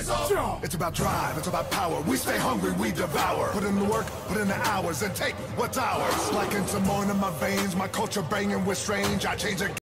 sizzle. It's about drive, it's about power. We stay hungry, we devour. Put in the work, put in the hours, and take what's ours. Like in some more in my veins, my culture banging with strange. I change it.